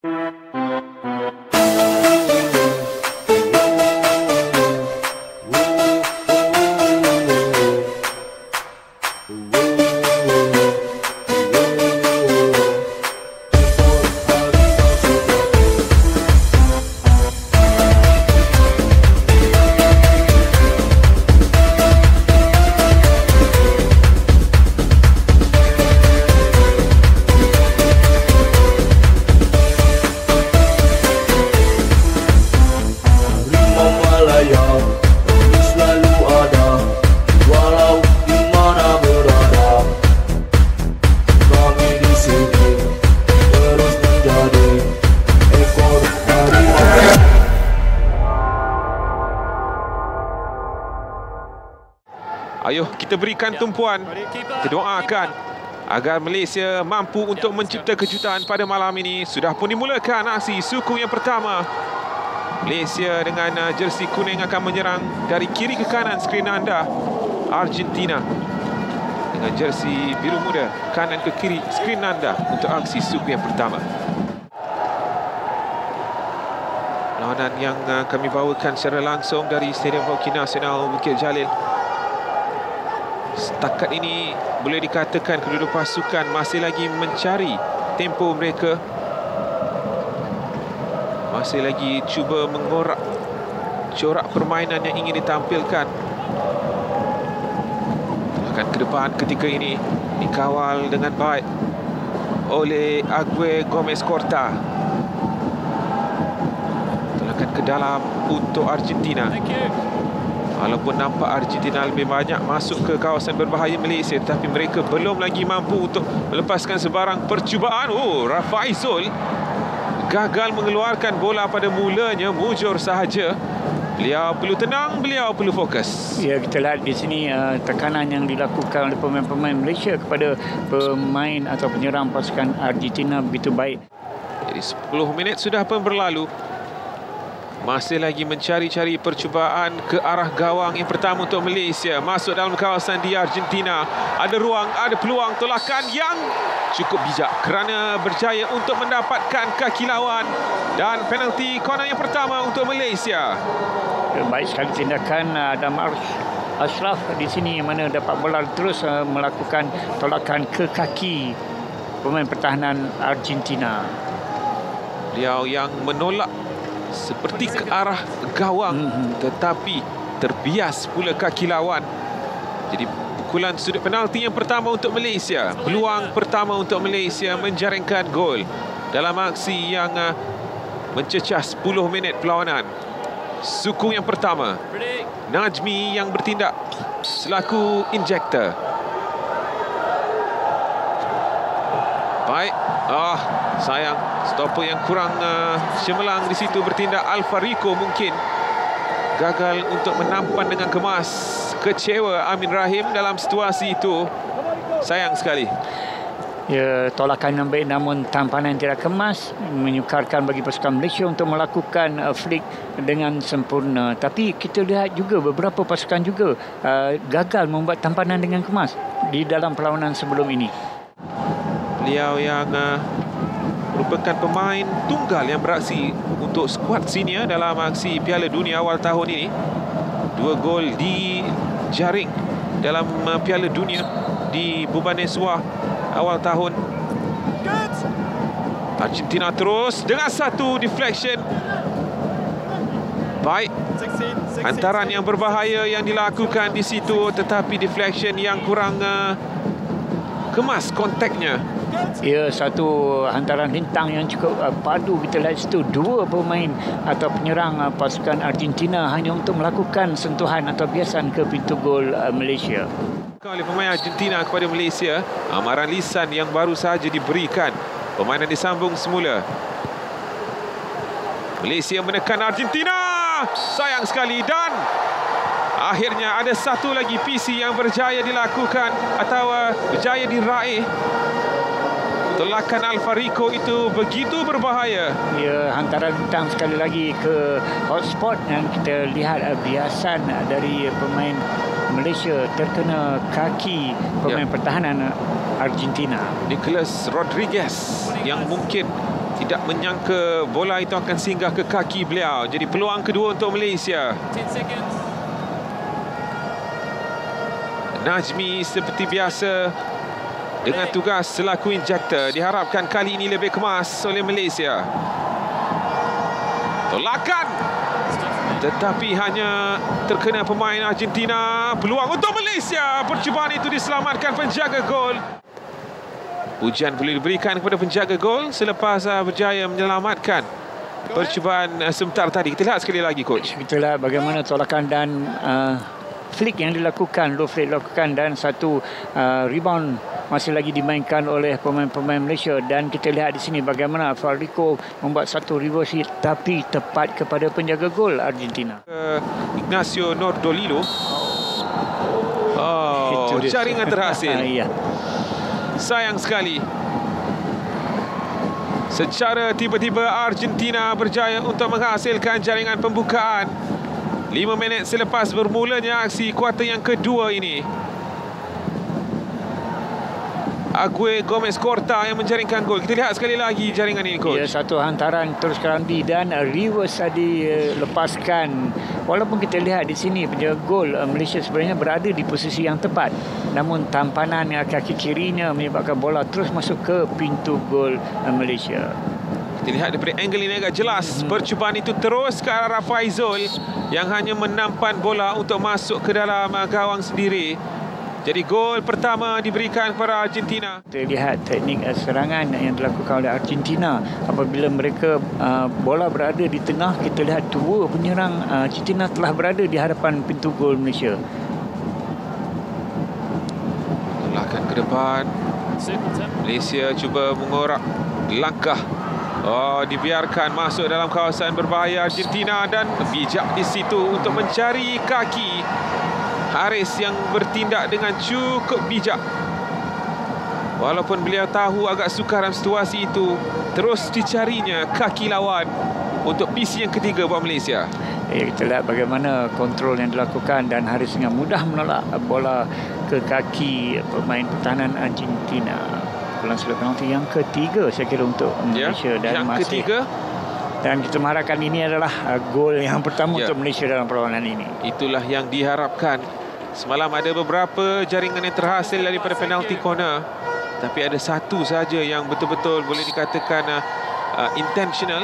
Ayuh kita berikan tumpuan. Kita doakan agar Malaysia mampu untuk mencipta kejutan pada malam ini. Sudah pun dimulakan aksi suku yang pertama. Malaysia dengan jersey kuning akan menyerang dari kiri ke kanan skrin anda. Argentina dengan jersey biru muda kanan ke kiri skrin anda untuk aksi suku yang pertama. Lawanan yang kami bawakan secara langsung dari Stadium Hoki Nasional Bukit Jalil. Setakat ini boleh dikatakan kedua-dua pasukan masih lagi mencari tempo mereka. Masih lagi cuba mengorak corak permainan yang ingin ditampilkan. Akan ke depan ketika ini dikawal dengan baik oleh Ague Gomez Corta. Akan ke dalam untuk Argentina. Walaupun nampak Argentina lebih banyak masuk ke kawasan berbahaya Malaysia, tetapi mereka belum lagi mampu untuk melepaskan sebarang percubaan. Rafa Aizul gagal mengeluarkan bola pada mulanya, mujur sahaja. Beliau perlu tenang, beliau perlu fokus. Ya, kita lihat di sini tekanan yang dilakukan oleh pemain-pemain Malaysia kepada pemain atau penyerang pasukan Argentina begitu baik. Jadi 10 minit sudah pun berlalu. Masih lagi mencari-cari percubaan ke arah gawang yang pertama untuk Malaysia. Masuk dalam kawasan di Argentina. Ada ruang, ada peluang, tolakan yang cukup bijak kerana berjaya untuk mendapatkan kaki lawan. Dan penalti corner yang pertama untuk Malaysia. Baik sekali tindakan Damar Ashraf di sini, mana dapat bola terus melakukan tolakan ke kaki pemain pertahanan Argentina. Beliau yang menolak seperti ke arah gawang, tetapi terbias pula kaki lawan. Jadi pukulan sudut penalti yang pertama untuk Malaysia. Peluang pertama untuk Malaysia menjaringkan gol dalam aksi yang mencecah 10 minit perlawanan. Suku yang pertama, Najmi yang bertindak selaku injektor. Baik. Sayang, stopper yang kurang cemerlang di situ bertindak. Alfarico mungkin gagal untuk menampan dengan kemas. Kecewa Amin Rahim dalam situasi itu. Sayang sekali. Ya, tolakan yang baik namun tampanan tidak kemas, menyukarkan bagi pasukan Malaysia untuk melakukan flick dengan sempurna. Tapi kita lihat juga beberapa pasukan juga gagal membuat tampanan dengan kemas di dalam perlawanan sebelum ini. Beliau yang merupakan pemain tunggal yang beraksi untuk skuad senior dalam aksi Piala Dunia awal tahun ini. 2 gol dijaring dalam Piala Dunia di Bhubaneswar awal tahun. Argentina terus dengan satu deflection. Baik, hantaran yang berbahaya yang dilakukan di situ, tetapi deflection yang kurang kemas kontaknya. Ya, satu hantaran rintang yang cukup padu. Kita lihat situ 2 pemain atau penyerang pasukan Argentina hanya untuk melakukan sentuhan atau biasan ke pintu gol Malaysia. Oleh pemain Argentina kepada Malaysia, amaran lisan yang baru sahaja diberikan. Permainan disambung semula. Malaysia menekan Argentina. Sayang sekali, dan akhirnya ada satu lagi PC yang berjaya dilakukan atau berjaya diraih. Tolakan Alfarico itu begitu berbahaya. Ya, hantaran bintang sekali lagi ke hotspot yang kita lihat biasan dari pemain Malaysia terkena kaki pemain pertahanan Argentina. Nicholas Rodriguez yang mungkin tidak menyangka bola itu akan singgah ke kaki beliau. Jadi peluang kedua untuk Malaysia. Najmi seperti biasa dengan tugas selaku injektor. Diharapkan kali ini lebih kemas oleh Malaysia. Tolakan, tetapi hanya terkena pemain Argentina. Peluang untuk Malaysia. Percubaan itu diselamatkan penjaga gol. Pujian boleh diberikan kepada penjaga gol selepas berjaya menyelamatkan percubaan sebentar tadi. Kita lihat sekali lagi, coach. Kita lihat bagaimana tolakan dan flick yang dilakukan, low flick dilakukan, dan satu rebound masih lagi dimainkan oleh pemain-pemain Malaysia. Dan kita lihat di sini bagaimana Farico membuat satu reverse hit tapi tepat kepada penjaga gol Argentina. Ignacio Nordolilo. Jaringan terhasil. Ya. Sayang sekali. Secara tiba-tiba Argentina berjaya untuk menghasilkan jaringan pembukaan 5 minit selepas bermulanya aksi kuarter yang kedua ini. Aguirre Gomez Corta yang menjaringkan gol. Kita lihat sekali lagi jaringan ini, coach. Ya, satu hantaran terus kerambi dan reverse dilepaskan. Walaupun kita lihat di sini penjaga gol Malaysia sebenarnya berada di posisi yang tepat, namun tampanan kaki kirinya menyebabkan bola terus masuk ke pintu gol Malaysia. Kita lihat daripada angle ini agak jelas. Percubaan itu terus ke arah Faizul yang hanya menampan bola untuk masuk ke dalam gawang sendiri. Jadi gol pertama diberikan kepada Argentina. Kita lihat teknik serangan yang dilakukan oleh Argentina. Apabila mereka bola berada di tengah, kita lihat dua penyerang Argentina telah berada di hadapan pintu gol Malaysia. Tolakan ke depan. Malaysia cuba mengorak langkah. Dibiarkan masuk dalam kawasan berbahaya Argentina dan bijak di situ untuk mencari kaki Haris yang bertindak dengan cukup bijak. Walaupun beliau tahu agak sukar dalam situasi itu, terus dicarinya kaki lawan untuk PC yang ketiga buat Malaysia. Kita lihat bagaimana kontrol yang dilakukan dan Haris dengan mudah menolak bola ke kaki pemain pertahanan Argentina. Pukulan sudah penalti yang ketiga saya kira untuk Malaysia, dan yang masih ketiga. Dan kita mengharapkan ini adalah gol yang pertama untuk Malaysia dalam perlawanan ini. Itulah yang diharapkan. Semalam ada beberapa jaringan yang terhasil daripada penalti corner, tapi ada satu saja yang betul-betul boleh dikatakan intentional.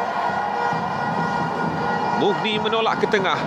Mughni menolak ke tengah.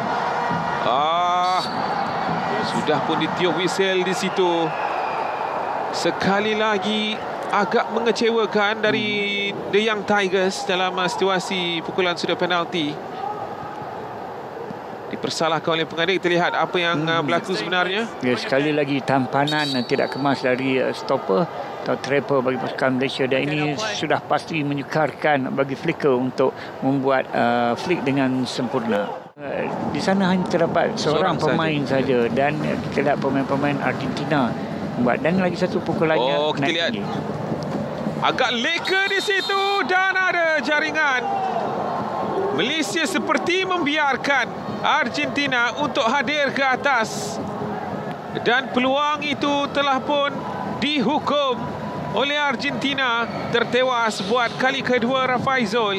Sudah pun ditiup whistle di situ. Sekali lagi agak mengecewakan dari The Young Tigers dalam situasi pukulan sudut penalti. Dipersalahkan oleh pengadil. Kita lihat apa yang berlaku sebenarnya. Ya, sekali lagi tampanan tidak kemas dari stopper atau trapper bagi pasukan Malaysia, dan ini sudah pasti menyukarkan bagi Flicker untuk membuat flick dengan sempurna. Di sana hanya terdapat seorang pemain saja, dan kita lihat pemain-pemain Argentina membuat, dan lagi satu pukulannya. Kita lihat tinggi. Agak leka di situ dan ada jaringan. Malaysia seperti membiarkan Argentina untuk hadir ke atas, dan peluang itu telah pun dihukum oleh Argentina. Tertewas buat kali kedua Rafaizul.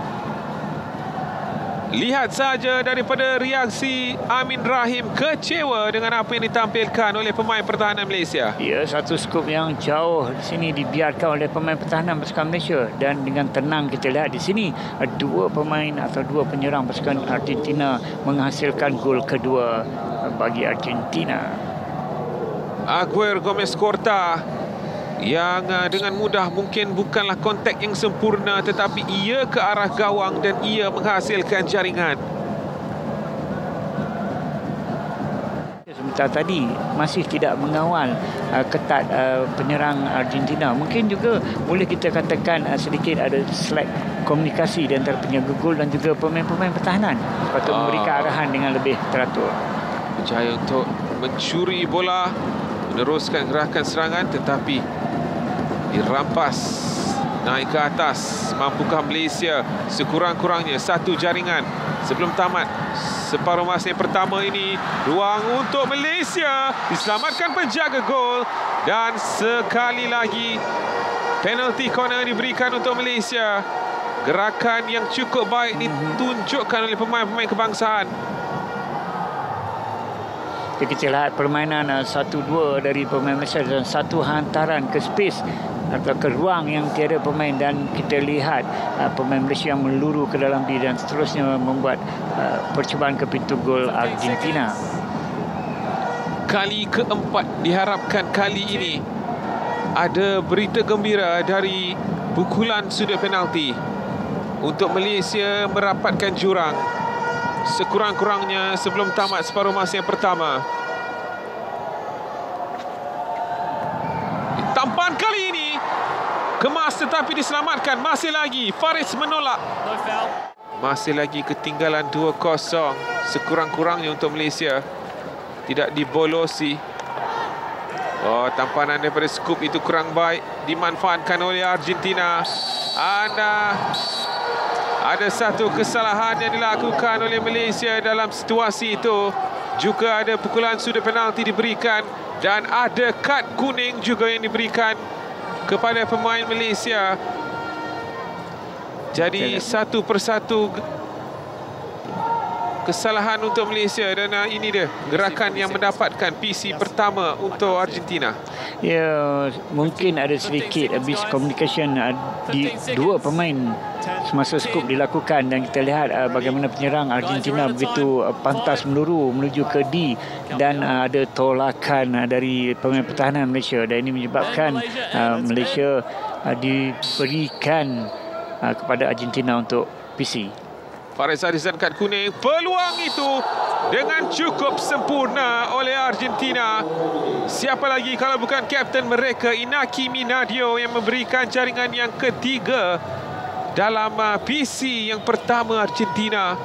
Lihat saja daripada reaksi Amin Rahim, kecewa dengan apa yang ditampilkan oleh pemain pertahanan Malaysia. Ya, satu skop yang jauh di sini dibiarkan oleh pemain pertahanan pasukan Malaysia, dan dengan tenang kita lihat di sini dua pemain atau dua penyerang pasukan Argentina menghasilkan gol kedua bagi Argentina. Aguirre Gomez Corta yang dengan mudah, mungkin bukanlah kontak yang sempurna, tetapi ia ke arah gawang dan ia menghasilkan jaringan. Sebentar tadi masih tidak mengawal ketat penyerang Argentina. Mungkin juga boleh kita katakan sedikit ada slack komunikasi di antara penjaga gol dan juga pemain-pemain pertahanan. Patut memberikan arahan dengan lebih teratur. Berjaya untuk mencuri bola, meneruskan gerakan serangan, tetapi dirampas naik ke atas. Mampukah Malaysia sekurang-kurangnya satu jaringan sebelum tamat separuh masa yang pertama ini? Ruang untuk Malaysia, diselamatkan penjaga gol, dan sekali lagi Penalti corner diberikan untuk Malaysia. Gerakan yang cukup baik ditunjukkan oleh pemain-pemain kebangsaan. Kita lihat permainan 1-2 dari pemain Malaysia dan satu hantaran ke space atau ke ruang yang tiada pemain, dan kita lihat pemain Malaysia yang meluru ke dalam diri dan seterusnya membuat percubaan ke pintu gol Argentina. Kali keempat diharapkan kali ini ada berita gembira dari pukulan sudut penalti untuk Malaysia merapatkan jurang sekurang-kurangnya sebelum tamat separuh masa yang pertama. Tampan kali ini kemas tetapi diselamatkan. Masih lagi Faris menolak. Masih lagi ketinggalan 2-0 sekurang-kurangnya untuk Malaysia. Tidak dibolosi. Oh, tampanan daripada skup itu kurang baik, dimanfaatkan oleh Argentina. Ada satu kesalahan yang dilakukan oleh Malaysia dalam situasi itu. Juga ada pukulan sudut penalti diberikan dan ada kad kuning juga yang diberikan kepada pemain Malaysia. Jadi satu persatu kesalahan untuk Malaysia, dan ini dia gerakan yang mendapatkan PC pertama untuk Argentina. Ya, mungkin ada sedikit miscommunication di dua pemain semasa skup dilakukan, dan kita lihat bagaimana penyerang Argentina begitu pantas meluru menuju ke D, dan ada tolakan dari pemain pertahanan Malaysia, dan ini menyebabkan Malaysia diberikan kepada Argentina untuk PC. Faris Arizan kad kuning. Peluang itu dengan cukup sempurna oleh Argentina. Siapa lagi kalau bukan kapten mereka, Inaki Minadio, yang memberikan jaringan yang ketiga dalam PC yang pertama Argentina.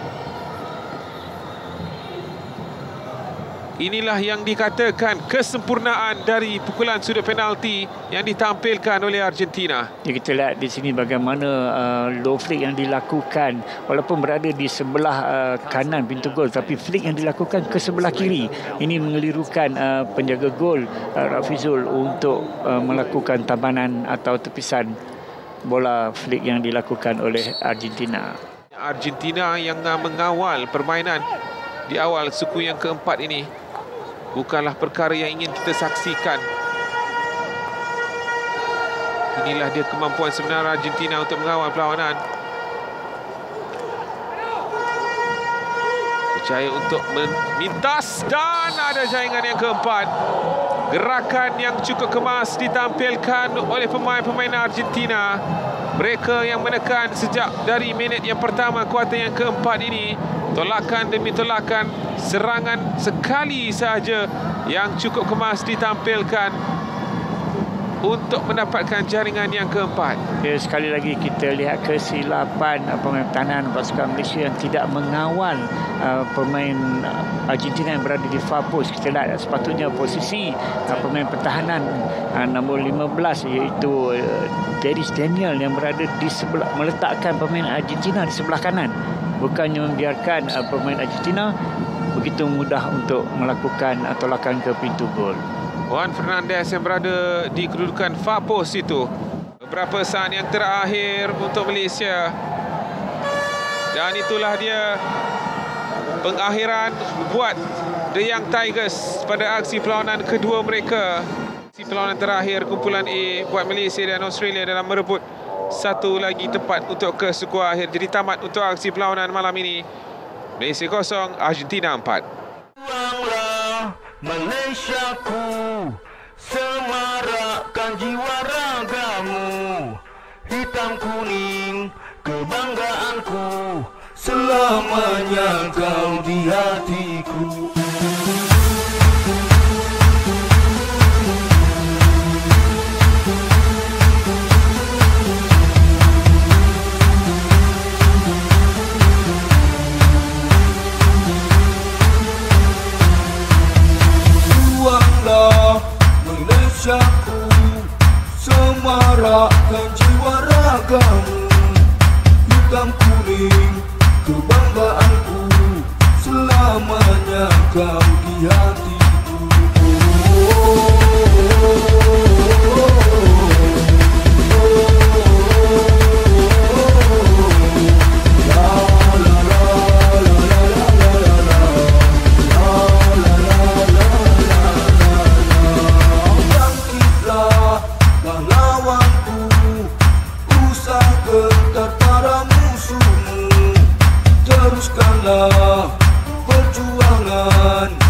Inilah yang dikatakan kesempurnaan dari pukulan sudut penalti yang ditampilkan oleh Argentina. Ya, kita lihat di sini bagaimana low flick yang dilakukan walaupun berada di sebelah kanan pintu gol, tapi flick yang dilakukan ke sebelah kiri. Ini mengelirukan penjaga gol Rafizul untuk melakukan tampanan atau tepisan bola flick yang dilakukan oleh Argentina. Argentina yang mengawal permainan di awal suku yang keempat ini bukanlah perkara yang ingin kita saksikan. Inilah dia kemampuan sebenar Argentina untuk mengawal perlawanan. Berjaya untuk memintas, dan ada jaringan yang keempat. Gerakan yang cukup kemas ditampilkan oleh pemain-pemain Argentina. Mereka yang menekan sejak dari minit yang pertama kuarter yang keempat ini. Tolakan demi tolakan, serangan sekali sahaja yang cukup kemas ditampilkan untuk mendapatkan jaringan yang keempat. Ya, sekali lagi kita lihat kesilapan pemain pertahanan pasukan Malaysia yang tidak mengawal pemain Argentina yang berada di far post. Kita lihat sepatutnya posisi pemain pertahanan nombor 15 iaitu Darius Daniel yang berada di sebelah, meletakkan pemain Argentina di sebelah kanan, bukannya membiarkan pemain Argentina begitu mudah untuk melakukan tolakan ke pintu gol. Juan Fernandez yang berada di kedudukan far post itu. Beberapa saat yang terakhir untuk Malaysia. Dan itulah dia pengakhiran buat The Young Tigers pada aksi perlawanan kedua mereka. Aksi perlawanan terakhir kumpulan A buat Malaysia dan Australia dalam merebut satu lagi tempat untuk ke suku akhir. Jadi tamat untuk aksi perlawanan malam ini. Malaysia 0, Argentina 4. Malaysiaku, semarakkan jiwa ragamu. Hitam kuning kebanggaanku, selamanya kau di hatiku. Malaysiaku, semarakkan jiwa ragamu. Hitam kuning kebanggaanku, selamanya kau di hatiku. lawanku, usah ketat para musuhmu. Teruskanlah perjuangan